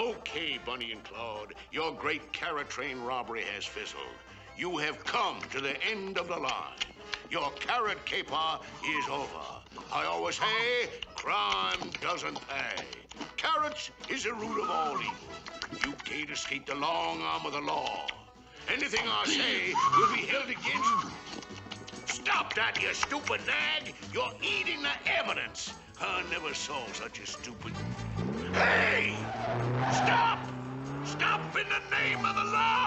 Okay, Bunny and Claude, your Great Carrot Train robbery has fizzled. You have come to the end of the line. Your carrot caper is over. I always say, crime doesn't pay. Carrots is the root of all evil. You can't escape the long arm of the law. Anything I say will be held against you. Stop that, you stupid nag! You're eating the evidence. I never saw such a stupid... Hey! Stop! Stop in the name of the law!